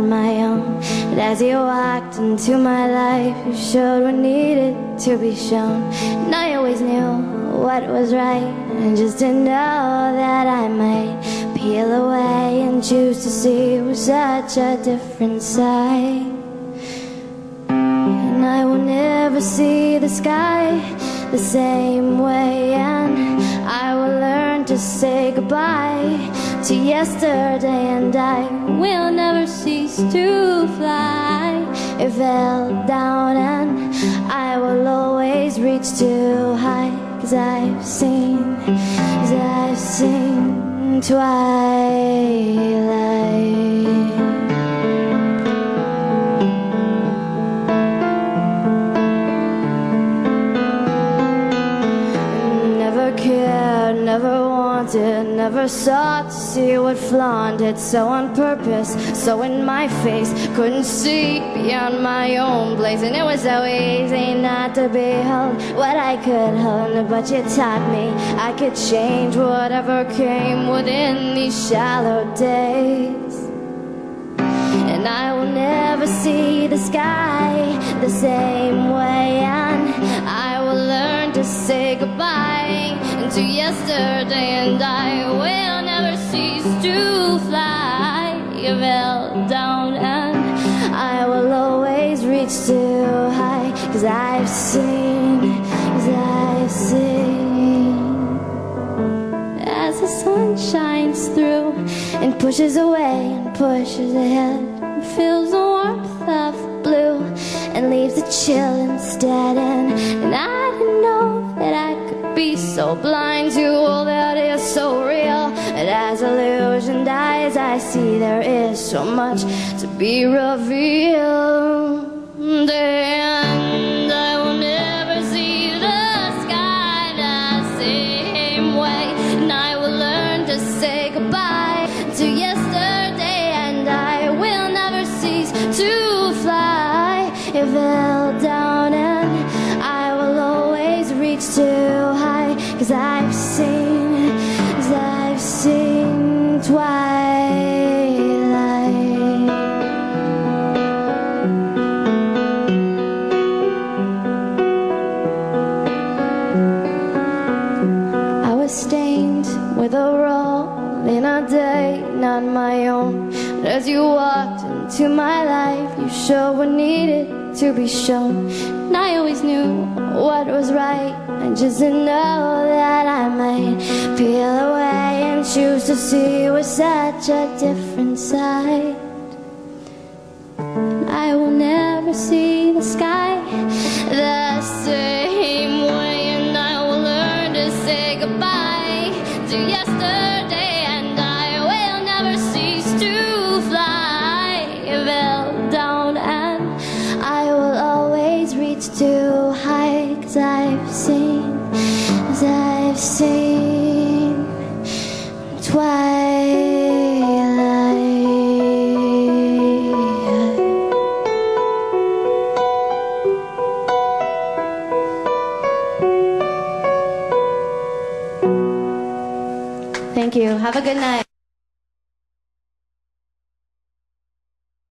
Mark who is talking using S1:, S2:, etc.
S1: my own. But as you walked into my life, you showed what needed to be shown. And I always knew what was right, and just to know that I might peel away and choose to see with such a different side. And I will never see the sky the same way, and I will learn to say goodbye to yesterday, and I will never cease to fly. It fell down and I will always reach too high, 'cause I've seen twilight. Never wanted, never sought to see what flaunted, so on purpose, so in my face, couldn't see beyond my own blaze. And it was so easy not to behold what I could hold, but you taught me I could change whatever came within these shallow days. And I will never see the sky the same way, and I will learn to say goodbye to yesterday, and I will never cease to fly. You fell down and I will always reach too high, 'cause I've seen as the sun shines through and pushes away and pushes ahead, and fills the warmth of blue and leaves a chill instead. And I didn't know that I could be so blind to all that is so real. And as illusion dies, I see there is so much to be revealed. And I will never see the sky the same way, and I will learn to say goodbye to yesterday, and I will never cease to fly. It fell down and I will always reach too high, 'cause I've seen twilight. I was stained with a role in a day not my own, but as you walked into my life, you showed what needed to be shown. And I always knew what was right, and just to know that I might peel away and choose to see with such a different side. And I will never see the sky the same way, and I will learn to say goodbye to yesterday, and I will never cease to fly. It fell down and I will always reach too high, 'cause I've seen twilight. Thank you. Have a good night.